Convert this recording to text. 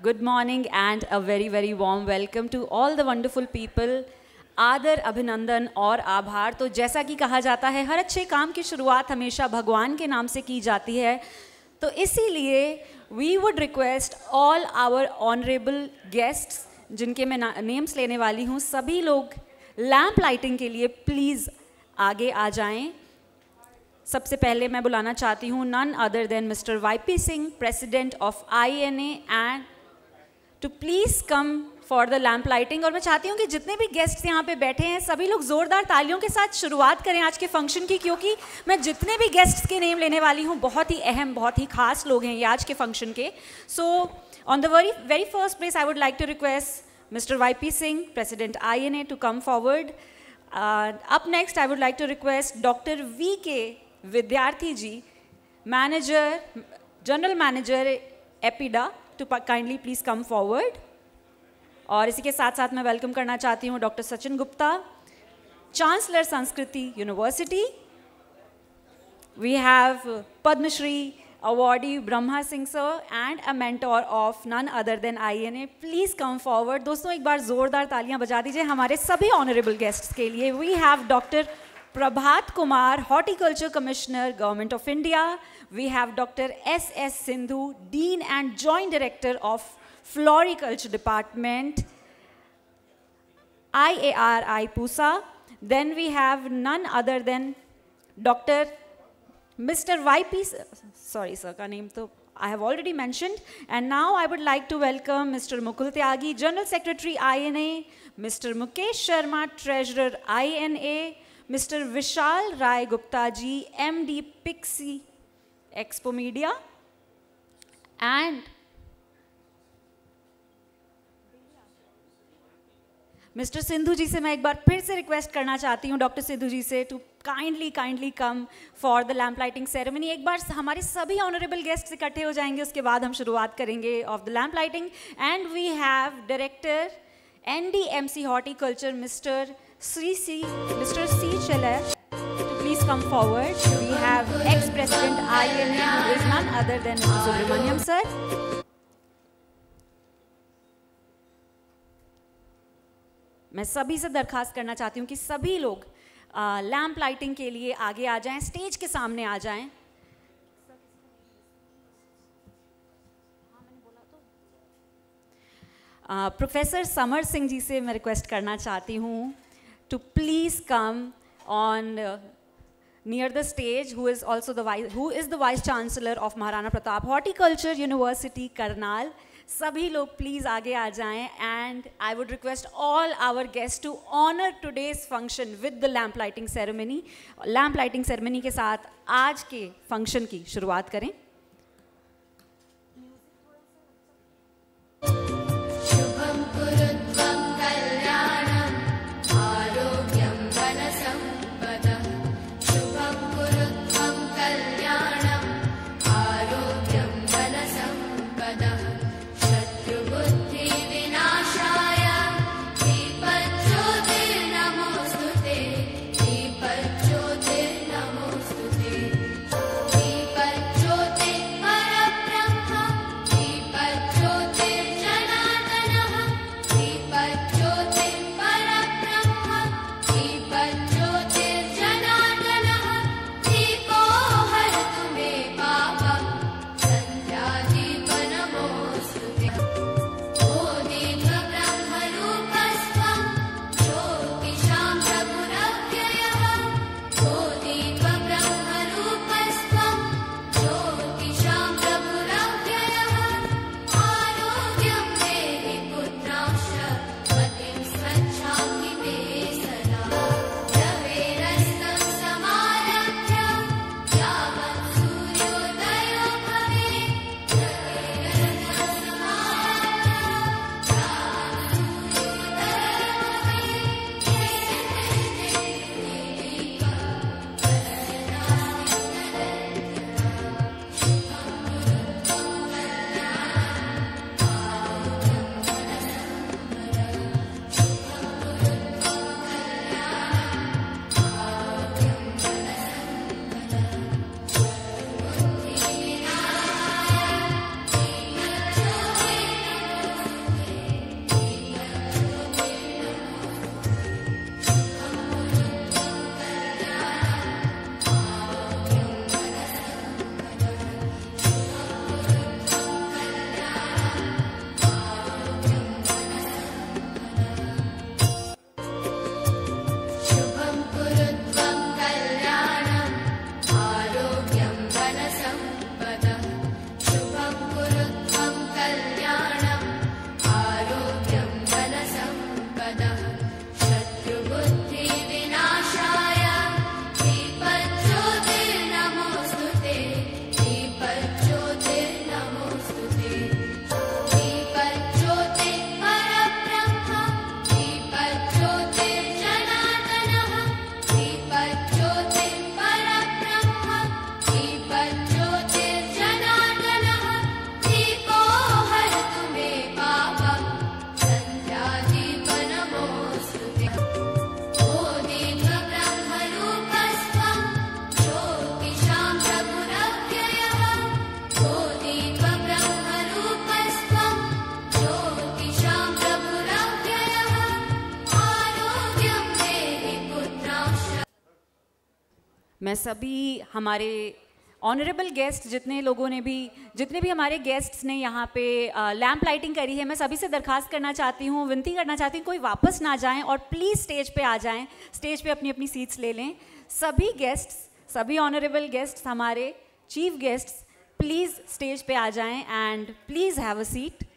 Good morning and a very very warm welcome to all the wonderful people. आदर, अभिनंदन और आभार। तो जैसा कि कहा जाता है हर अच्छे काम की शुरुआत हमेशा भगवान के नाम से की जाती है, तो इसीलिए we would request all our honourable guests, जिनके मैं नेम्स लेने वाली हूँ, सभी लोग लैम्प लाइटिंग के लिए प्लीज़ आगे आ जाएं। सबसे पहले मैं बुलाना चाहती हूँ none other than mister YP Singh, president of INA, and to please come for the lamp lighting. और मैं चाहती हूँ कि जितने भी गेस्ट्स यहाँ पे बैठे हैं सभी लोग ज़ोरदार तालियों के साथ शुरुआत करें आज के फंक्शन की, क्योंकि मैं जितने भी गेस्ट्स के नेम लेने वाली हूँ बहुत ही अहम, बहुत ही खास लोग हैं ये आज के फंक्शन के। So on the very first place I would like to request mister YP Singh, president INA, to come forward. Up next, I would like to request Dr. VK Vidyarthi ji, General Manager EPIDA, to kindly please come forward. और इसी के साथ साथ मैं welcome करना चाहती हूँ doctor Sachin Gupta, chancellor Sanskriti university. We have Padma awardee Brahma Singh sir and a mentor of none other than INA. Please come forward. दोस्तों एक बार जोरदार तालियां बजा दीजिए हमारे सभी ऑनरेबल गेस्ट्स के लिए। We have Dr. Prabhat Kumar, Horticulture Commissioner, Government of India. We have Dr. S.S. Sindhu, Dean and Joint Director of Floriculture Department, IARI Pusa. Then we have none other than Dr. Mr. YP, sorry sir, ka name to I have already mentioned. And now I would like to welcome Mr. Mukul Tyagi, General Secretary INA, Mr. Mukesh Sharma, Treasurer INA, Mr. Vishal Rai Gupta ji, MD Pixie Expo Media, and mister Sindhu ji से मैं एक बार फिर से request करना चाहती हूँ, doctor Sindhu ji से, to kindly come for the lamp lighting ceremony. एक बार हमारे सभी ऑनरेबल गेस्ट्स इकट्ठे हो जाएंगे, उसके बाद हम शुरुआत करेंगे of the lamp lighting. And we have director NDMC horticulture mister C. Cheller, to please come forward. We have ex-president INA, who is none other than Mr. Subramaniam sir. मैं सभी से दरखास्त करना चाहती हूँ कि सभी लोग लैम्प लाइटिंग के लिए आगे आ जाएं, स्टेज के सामने आ जाएं। प्रोफेसर समर सिंह जी से मैं रिक्वेस्ट करना चाहती हूँ to please come on near the stage, who is the Vice Chancellor of Maharana Pratap horticulture university Karnal. सभी लोग प्लीज़ आगे आ जाएं। And I would request all our guest to honour today's function with the lamp lighting ceremony. Lamp lighting ceremony के साथ आज के function की शुरुआत करें। Jyotir मैं सभी हमारे ऑनरेबल गेस्ट जितने भी हमारे गेस्ट्स ने यहाँ पे लैम्प लाइटिंग करी है, मैं सभी से दरख्वास्त करना चाहती हूँ, विनती करना चाहती हूँ, कोई वापस ना जाएं और प्लीज़ स्टेज पे आ जाएं, स्टेज पे अपनी अपनी सीट्स ले लें। सभी गेस्ट्स, सभी ऑनरेबल गेस्ट्स, हमारे चीफ गेस्ट्स, प्लीज़ स्टेज पे आ जाएं and please have a seat.